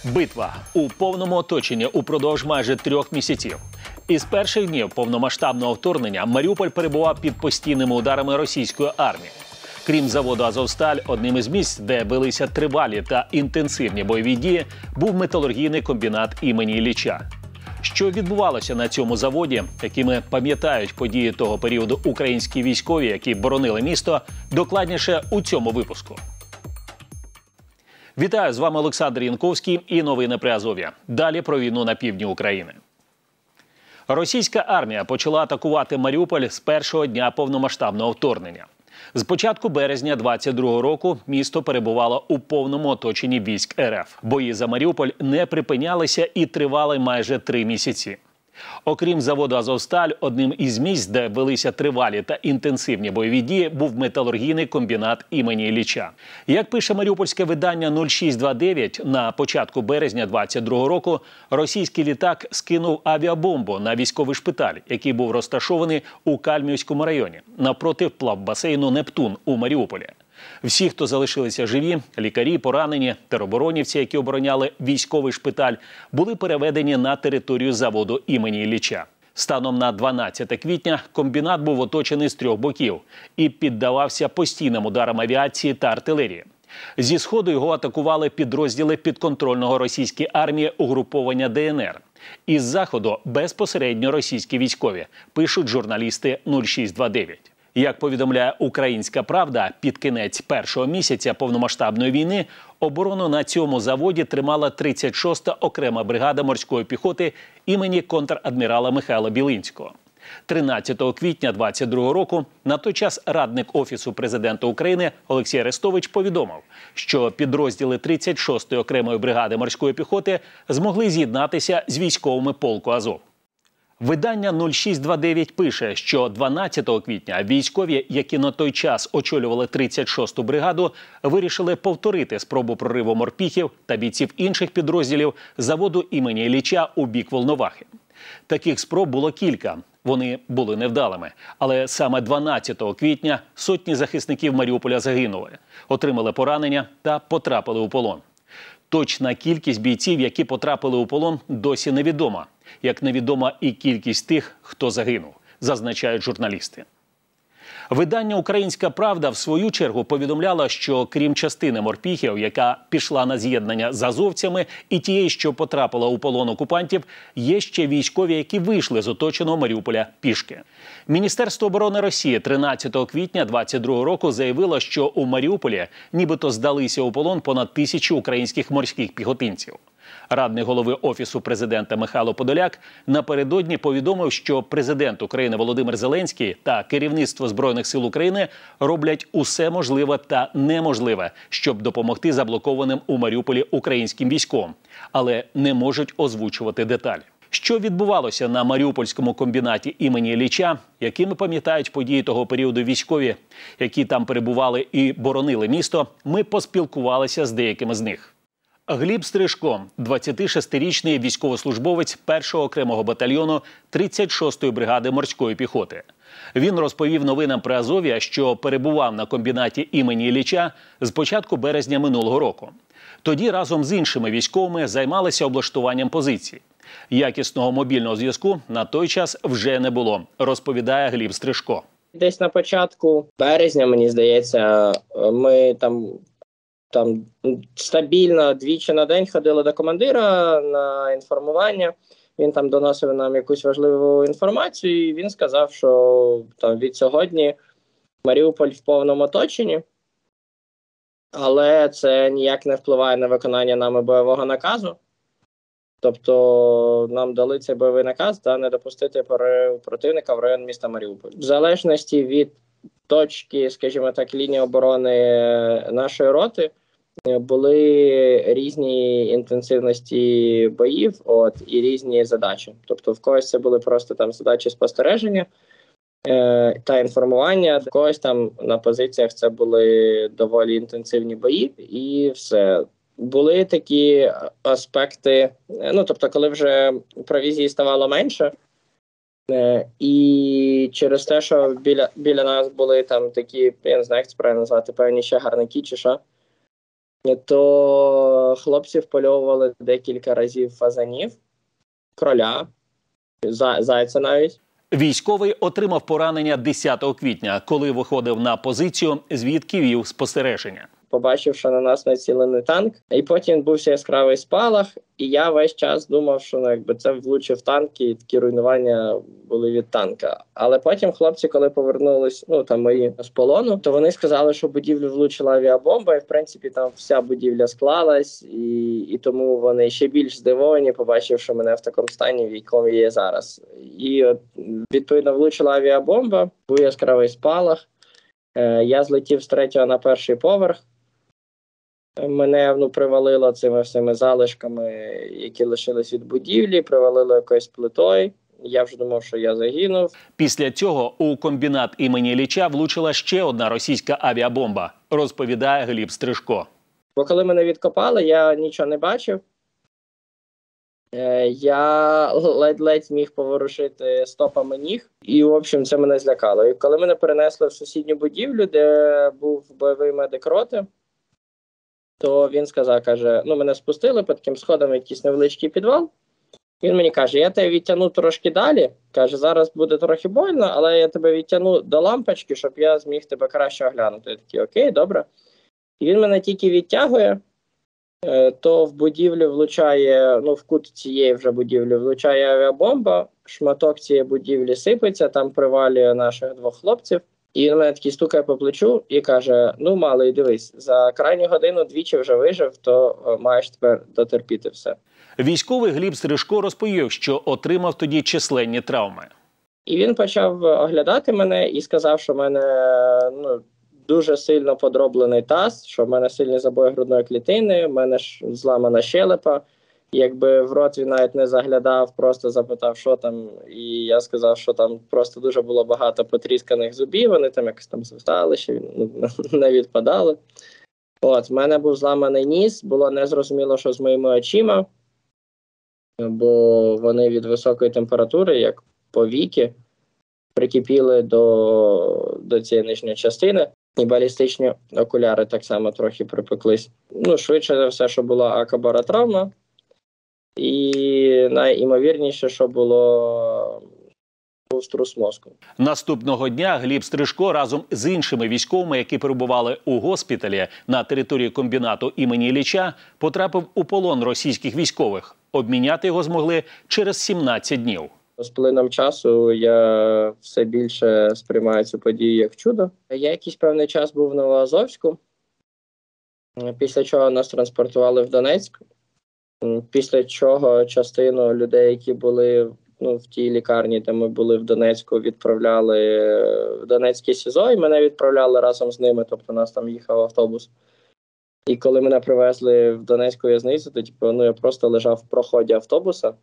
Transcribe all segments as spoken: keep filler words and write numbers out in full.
Битва у повному оточенні упродовж майже трьох місяців. Із перших днів повномасштабного вторгнення Маріуполь перебував під постійними ударами російської армії. Крім заводу «Азовсталь», одним із місць, де велися тривалі та інтенсивні бойові дії, був металургійний комбінат імені Ілліча. Що відбувалося на цьому заводі, якими пам'ятають події того періоду українські військові, які боронили місто, докладніше у цьому випуску. Вітаю, з вами Олександр Янковський і новини при Азові. Далі про війну на півдні України. Російська армія почала атакувати Маріуполь з першого дня повномасштабного вторгнення. З початку березня двадцять другого року місто перебувало у повному оточенні військ РФ. Бої за Маріуполь не припинялися і тривали майже три місяці. Окрім заводу «Азовсталь», одним із місць, де велися тривалі та інтенсивні бойові дії, був металургійний комбінат імені Ілліча. Як пише маріупольське видання нуль шість двадцять дев'ять, на початку березня двадцять другого року російський літак скинув авіабомбу на військовий шпиталь, який був розташований у Кальмівському районі, навпроти плавбасейну «Нептун» у Маріуполі. Всі, хто залишилися живі, лікарі, поранені, тероборонівці, які обороняли військовий шпиталь, були переведені на територію заводу імені Ілліча. Станом на дванадцяте квітня комбінат був оточений з трьох боків і піддавався постійним ударам авіації та артилерії. Зі сходу його атакували підрозділи підконтрольного російській армії угруповання Д Н Р. Із заходу – безпосередньо російські військові, пишуть журналісти нуль шість двадцять дев'ять. Як повідомляє «Українська правда», під кінець першого місяця повномасштабної війни оборону на цьому заводі тримала тридцять шоста окрема бригада морської піхоти імені контр-адмірала Михайла Білинського. тринадцятого квітня двадцять другого року на той час радник Офісу президента України Олексій Арестович повідомив, що підрозділи тридцять шостої окремої бригади морської піхоти змогли з'єднатися з військовими полку «Азов». Видання нуль шість двадцять дев'ять пише, що дванадцятого квітня військові, які на той час очолювали тридцять шосту бригаду, вирішили повторити спробу прориву морпіхів та бійців інших підрозділів заводу імені Ілліча у бік Волновахи. Таких спроб було кілька. Вони були невдалими. Але саме дванадцятого квітня сотні захисників Маріуполя загинули, отримали поранення та потрапили у полон. Точна кількість бійців, які потрапили у полон, досі невідома. Як невідома і кількість тих, хто загинув, зазначають журналісти. Видання «Українська правда» в свою чергу повідомляло, що крім частини морпіхів, яка пішла на з'єднання з азовцями, і тієї, що потрапила у полон окупантів, є ще військові, які вийшли з оточеного Маріуполя пішки. Міністерство оборони Росії тринадцятого квітня двадцять другого року заявило, що у Маріуполі нібито здалися у полон понад тисячу українських морських піхотинців. Радник голови Офісу президента Михайло Подоляк напередодні повідомив, що президент України Володимир Зеленський та керівництво Збройних сил України роблять усе можливе та неможливе, щоб допомогти заблокованим у Маріуполі українським військовим, але не можуть озвучувати деталі. Що відбувалося на Маріупольському комбінаті імені Ілліча, якими пам'ятають події того періоду військові, які там перебували і боронили місто, ми поспілкувалися з деякими з них. Гліб Стрижко – двадцятишестирічний військовослужбовець першого окремого батальйону тридцять шостої бригади морської піхоти. Він розповів новинам при Азові, що перебував на комбінаті імені Ілліча з початку березня минулого року. Тоді разом з іншими військовими займалися облаштуванням позицій. Якісного мобільного зв'язку на той час вже не було, розповідає Гліб Стрижко. Десь на початку березня, мені здається, ми там... Там стабільно двічі на день ходили до командира на інформування. Він там доносив нам якусь важливу інформацію, і він сказав, що там від сьогодні Маріуполь в повному оточенні, але це ніяк не впливає на виконання нами бойового наказу. Тобто нам дали цей бойовий наказ та не допустити противника в район міста Маріуполь. В залежності від точки, скажімо так, лінії оборони нашої роти, були різні інтенсивності боїв, от, і різні задачі. Тобто в когось це були просто там задачі спостереження е, та інформування, в когось там на позиціях це були доволі інтенсивні бої, і все. Були такі аспекти, ну, тобто, коли вже провізії ставало менше, е, і через те, що біля, біля нас були там такі, я не знаю, як це правильно назвати, певні ще гарники чи що, то хлопці впольовували декілька разів фазанів, кроля, зайця навіть. Військовий отримав поранення десятого квітня, коли виходив на позицію, звідки вів спостереження. Побачив, що на нас націлений танк, і потім відбувся яскравий спалах, і я весь час думав, що ну, якби це влучив танк, і такі руйнування були від танка. Але потім хлопці, коли повернулись, ну там мої з полону, то вони сказали, що будівлю влучила авіабомба, і в принципі там вся будівля склалась, і, і тому вони ще більш здивовані, побачивши мене в такому стані, в якому є зараз. І от, відповідно, влучила авіабомба, був яскравий спалах, е, я злетів з третього на перший поверх. Мене ну, привалило цими всіми залишками, які лишились від будівлі, привалило якоюсь плитою. Я вже думав, що я загинув. Після цього у комбінат імені Ілліча влучила ще одна російська авіабомба, розповідає Гліб Стрижко. Бо коли мене відкопали, я нічого не бачив. Я ледь-ледь міг поворушити стопами ніг, і, в общем, це мене злякало. І коли мене перенесли в сусідню будівлю, де був бойовий медик роти, то він сказав, каже, ну, мене спустили по таким сходам в якийсь невеличкий підвал. Він мені каже, я тебе відтягну трошки далі. Каже, зараз буде трохи больно, але я тебе відтягну до лампочки, щоб я зміг тебе краще оглянути. Я такий, окей, добре. І він мене тільки відтягує, то в будівлю влучає, ну, в кут цієї вже будівлі влучає авіабомба, шматок цієї будівлі сипеться, там привалює наших двох хлопців. І він мене такий стукає по плечу і каже, ну, малий, дивись, за крайню годину двічі вже вижив, то маєш тепер дотерпіти все. Військовий Гліб Стрижко розповів, що отримав тоді численні травми. І він почав оглядати мене і сказав, що в мене ну, дуже сильно подроблений таз, що в мене сильні забої грудної клітини, в мене ж зламана щелепа. Якби в рот він навіть не заглядав, просто запитав, що там, і я сказав, що там просто дуже було багато потрісканих зубів, вони там якось там звистали, ще не відпадали. От, в мене був зламаний ніс, було незрозуміло, що з моїми очима, бо вони від високої температури, як повіки, прикипіли до, до цієї нижньої частини. І балістичні окуляри так само трохи припеклись. Ну, швидше за все, що була акобаротравма. І найімовірніше, що було був струс мозку. Наступного дня Гліб Стрижко разом з іншими військовими, які перебували у госпіталі на території комбінату імені Ілліча, потрапив у полон російських військових. Обміняти його змогли через сімнадцять днів. З плином часу я все більше сприймаю цю подію як чудо. Я якийсь певний час був в Новоазовську, після чого нас транспортували в Донецьк. Після чого частину людей, які були ну, в тій лікарні, де ми були в Донецьку, відправляли в Донецьке СІЗО, і мене відправляли разом з ними, тобто нас там їхав автобус. І коли мене привезли в Донецьку в'язницю, то типу, ну, я просто лежав в проході автобуса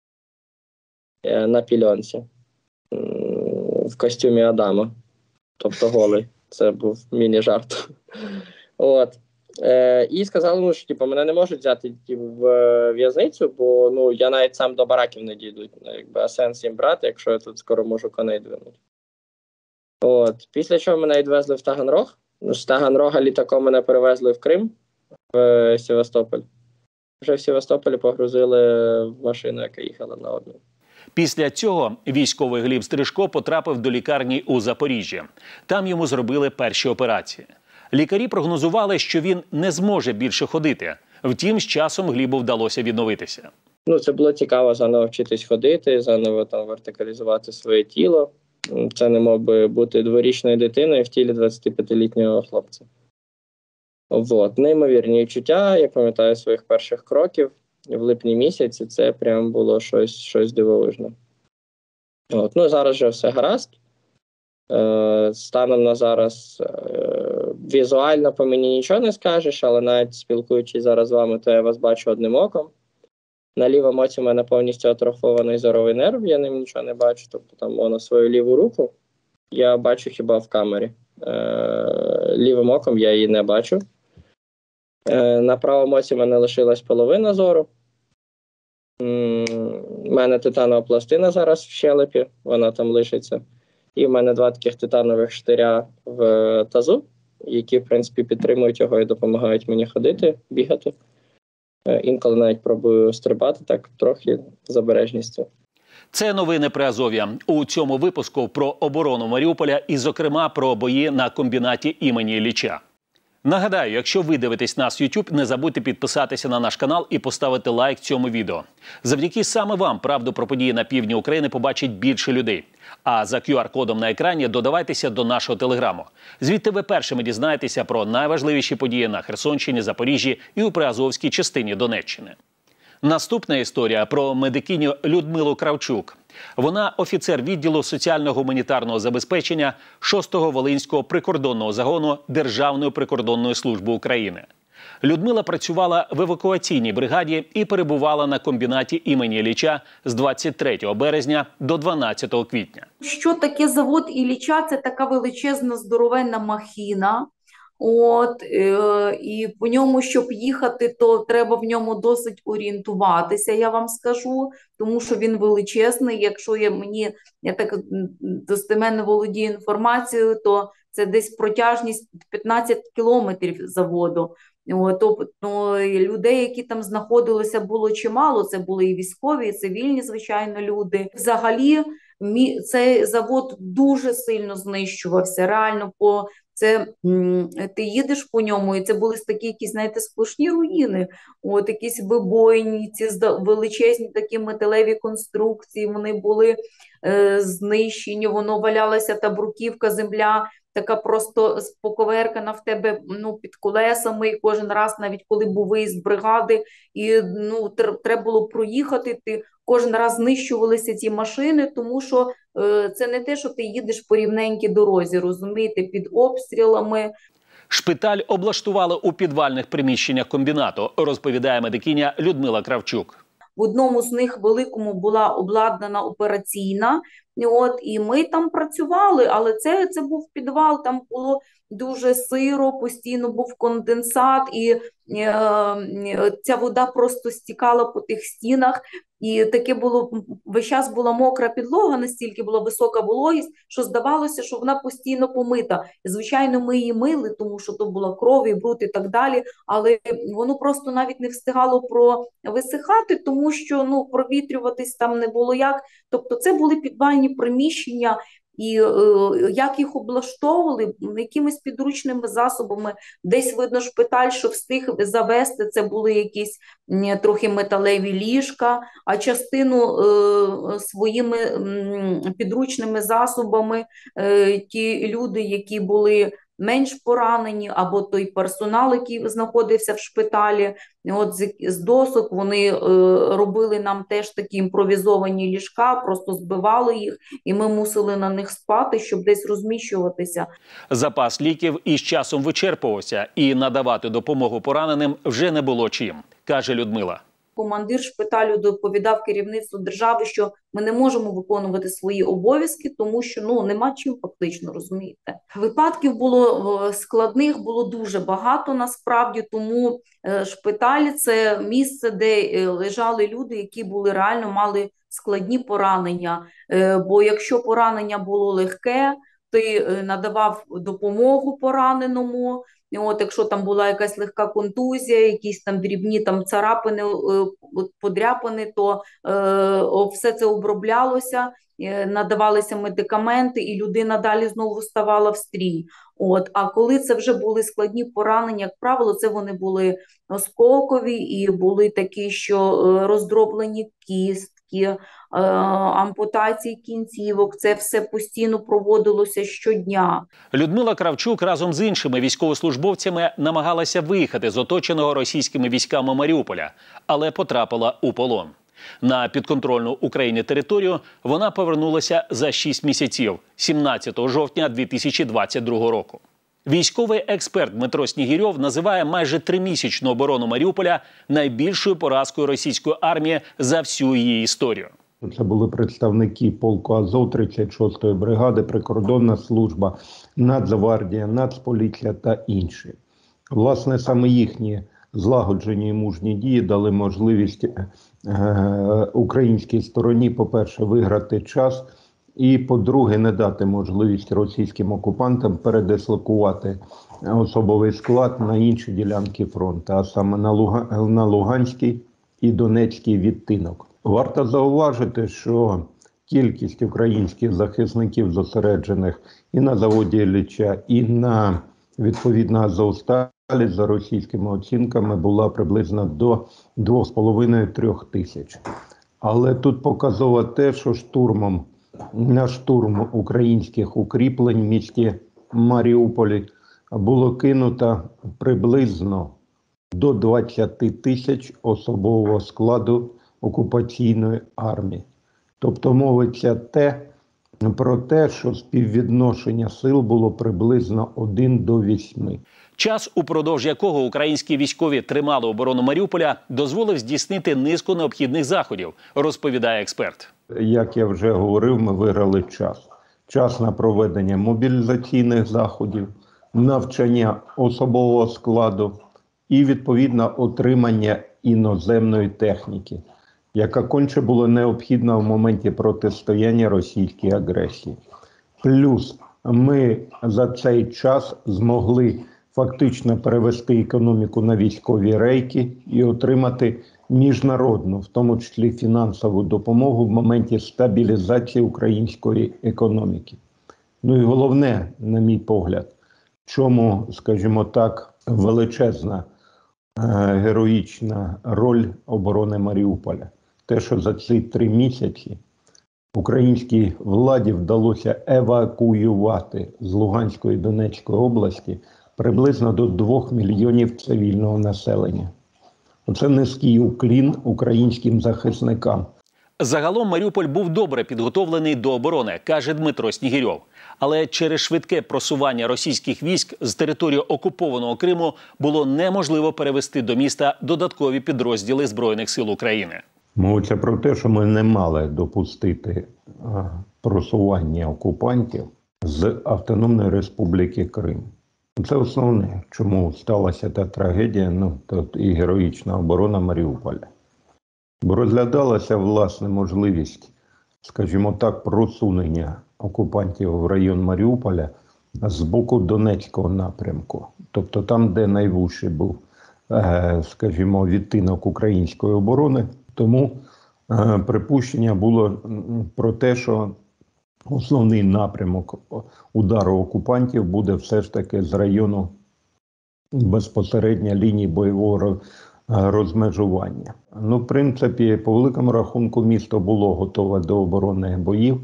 на пільонці в костюмі Адама, тобто голий. Це був міні-жарт. От. Е, і сказали, ну, що типу, мене не можуть взяти типу, в в'язницю, бо ну, я навіть сам до бараків не дійду. Якби, а сенс їм брати, якщо я тут скоро можу коней двинути. От. Після чого мене відвезли в Таганрог. Ну, з Таганрога літаком мене перевезли в Крим, в Севастополь. Вже в Севастополі погрузили в машину, яка їхала на обмін. Після цього військовий Гліб Стрижко потрапив до лікарні у Запоріжжі. Там йому зробили перші операції. Лікарі прогнозували, що він не зможе більше ходити. Втім, з часом Глібу вдалося відновитися. Ну, це було цікаво заново вчитись ходити, заново там вертикалізувати своє тіло. Це не мог би бути дворічною дитиною в тілі двадцятип'ятилітнього хлопця. От. Неймовірні відчуття, я пам'ятаю своїх перших кроків в липні місяці, це прям було щось, щось дивовижне. От. Ну, зараз вже все гаразд. Е, станом на зараз е, візуально по мені нічого не скажеш, але навіть спілкуючись зараз з вами, то я вас бачу одним оком. На лівому оці в мене повністю атрофований зоровий нерв, я ним нічого не бачу. Тобто там воно свою ліву руку я бачу хіба в камері. Е, лівим оком я її не бачу. Е, на правому оці в мене лишилась половина зору. У мене титанова пластина зараз в щелепі, вона там лишиться. І в мене два таких титанових штиря в тазу. які, в принципі, підтримують його і допомагають мені ходити, бігати. Інколи навіть пробую стрибати так трохи з обережністю. Це новини при Азов'я. У цьому випуску про оборону Маріуполя і, зокрема, про бої на комбінаті імені Ілліча. Нагадаю, якщо ви дивитесь нас в YouTube, не забудьте підписатися на наш канал і поставити лайк цьому відео. Завдяки саме вам правду про події на півдні України побачить більше людей. А за ку ар-кодом на екрані додавайтеся до нашого телеграму. Звідти ви першими дізнаєтеся про найважливіші події на Херсонщині, Запоріжжі і у приазовській частині Донеччини. Наступна історія про медикиню Людмилу Кравчук. Вона офіцер відділу соціально-гуманітарного забезпечення шостого Волинського прикордонного загону Державної прикордонної служби України. Людмила працювала в евакуаційній бригаді і перебувала на комбінаті імені Ілліча з двадцять третього березня до дванадцятого квітня. Що таке завод Ілліча? Це така величезна здоровенна махіна. От, е, і по ньому, щоб їхати, то треба в ньому досить орієнтуватися, я вам скажу, тому що він величезний. Якщо я мені, я так достеменно володію інформацією, то це десь протяжність п'ятнадцять кілометрів заводу. От, тобто людей, які там знаходилися, було чимало. Це були і військові, і цивільні, звичайно, люди. Взагалі, цей завод дуже сильно знищувався, реально по... Це ти їдеш по ньому, і це були такі якісь, знаєте, сплошні руїни, от якісь вибоїні, ці величезні такі металеві конструкції, вони були е, знищені, воно валялася та бруківка, земля, така просто поковеркана в тебе, ну, під колесами, і кожен раз, навіть коли був виїзд бригади, і, ну, треба було проїхати, ти кожен раз знищувалися ці машини, тому що е, це не те, що ти їдеш по рівненькій дорозі, розумієте, під обстрілами. Шпиталь облаштували у підвальних приміщеннях комбінату, розповідає медикиня Людмила Кравчук. В одному з них великому була обладнана операційна, от, і ми там працювали, але це, це був підвал, там було дуже сиро, постійно був конденсат, і е, ця вода просто стікала по тих стінах, і таке було, весь час була мокра підлога, настільки була висока вологість, що здавалося, що вона постійно помита. І, звичайно, ми її мили, тому що то була кров і бруд і так далі, але воно просто навіть не встигало провисихати, тому що, ну, провітрюватись там не було як. Тобто це були підвальні приміщення, і е, як їх облаштовували, якимись підручними засобами, десь видно шпиталь, що встиг завести, це були якісь м, трохи металеві ліжка, а частину е, своїми м, підручними засобами е, ті люди, які були менш поранені, або той персонал, який знаходився в шпиталі, от з, з досок вони е, робили нам теж такі імпровізовані ліжка, просто збивали їх, і ми мусили на них спати, щоб десь розміщуватися. Запас ліків із часом вичерпувався, і надавати допомогу пораненим вже не було чим, каже Людмила. Командир шпиталю доповідав керівництву держави, що ми не можемо виконувати свої обов'язки, тому що, ну, нема чим фактично, розумієте. Випадків було складних, було дуже багато насправді, тому шпиталь – це місце, де лежали люди, які були реально, мали складні поранення. Бо якщо поранення було легке, ти надавав допомогу пораненому. От, якщо там була якась легка контузія, якісь там дрібні там царапини, подряпини, то е, все це оброблялося, е, надавалися медикаменти, і людина далі знову ставала в стрій. От, а коли це вже були складні поранення, як правило, це вони були осколкові і були такі, що е, роздроблені кістки, ампутації кінцівок, це все постійно проводилося щодня. Людмила Кравчук разом з іншими військовослужбовцями намагалася виїхати з оточеного російськими військами Маріуполя, але потрапила у полон. На підконтрольну Україні територію вона повернулася за шість місяців, сімнадцятого жовтня дві тисячі двадцять другого року. Військовий експерт Дмитро Снігірьов називає майже тримісячну оборону Маріуполя найбільшою поразкою російської армії за всю її історію. Це були представники полку Азов тридцять шостої бригади, прикордонна служба, Нацгвардія, Нацполіція та інші. Власне, саме їхні злагоджені і мужні дії дали можливість е, українській стороні, по-перше, виграти час І, по-друге, не дати можливість російським окупантам передислокувати особовий склад на інші ділянки фронту, а саме на, Луга... на Луганський і Донецький відтинок. Варто зауважити, що кількість українських захисників, зосереджених і на заводі Ілліча, і на, відповідно, Азовсталі, за російськими оцінками, була приблизно до двох з половиною - трьох тисяч. Але тут показово те, що штурмом, на штурм українських укріплень в місті Маріуполі було кинуто приблизно до двадцяти тисяч особового складу окупаційної армії. Тобто мовиться те, про те, що співвідношення сил було приблизно один до восьми. Час, упродовж якого українські військові тримали оборону Маріуполя, дозволив здійснити низку необхідних заходів, розповідає експерт. Як я вже говорив, ми виграли час. Час на проведення мобілізаційних заходів, навчання особового складу і, відповідно, отримання іноземної техніки, яка конче було необхідна в моменті протистояння російській агресії. Плюс ми за цей час змогли фактично перевести економіку на військові рейки і отримати міжнародну, в тому числі фінансову допомогу в моменті стабілізації української економіки. Ну і головне, на мій погляд, чому, скажімо так, величезна е, героїчна роль оборони Маріуполя. Те, що за ці три місяці українській владі вдалося евакуювати з Луганської і Донецької області приблизно до двох мільйонів цивільного населення. Це низький уклін українським захисникам. Загалом Маріуполь був добре підготовлений до оборони, каже Дмитро Снігирьов. Але через швидке просування російських військ з території окупованого Криму було неможливо перевести до міста додаткові підрозділи Збройних сил України. Мовиться про те, що ми не мали допустити просування окупантів з Автономної Республіки Крим. Це основне, чому сталася та трагедія, ну, тут і героїчна оборона Маріуполя. Бо розглядалася, власне, можливість, скажімо так, просунення окупантів в район Маріуполя з боку Донецького напрямку. Тобто там, де найвужчий був, скажімо, відтинок української оборони. Тому припущення було про те, що основний напрямок удару окупантів буде все ж таки з району безпосередньо лінії бойового розмежування. Ну, в принципі, по великому рахунку місто було готове до оборонних боїв.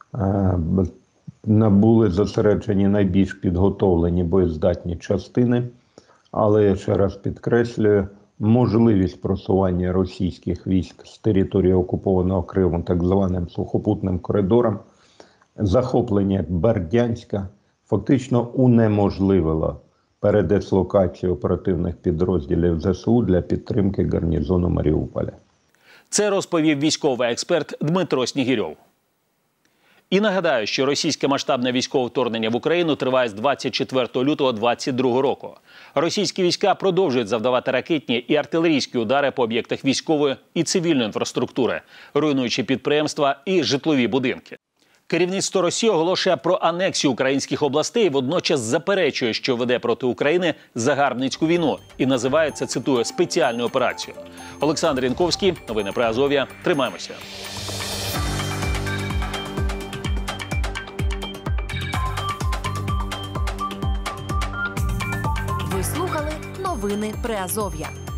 Були зосереджені найбільш підготовлені боєздатні частини. Але, я ще раз підкреслюю, можливість просування російських військ з території окупованого Криму так званим сухопутним коридором, захоплення Бердянська фактично унеможливило передислокацію оперативних підрозділів ЗСУ для підтримки гарнізону Маріуполя. Це розповів військовий експерт Дмитро Снігирьов. І нагадаю, що російське масштабне військове вторгнення в Україну триває з двадцять четвертого лютого двадцять другого року. Російські війська продовжують завдавати ракетні і артилерійські удари по об'єктах військової і цивільної інфраструктури, руйнуючи підприємства і житлові будинки. Керівництво Росії оголошує про анексію українських областей і водночас заперечує, що веде проти України загарбницьку війну і називає це, цитую, спеціальною операцією. Олександр Янковський, новини Приазов'я. Тримаємося. Ви слухали новини Приазов'я.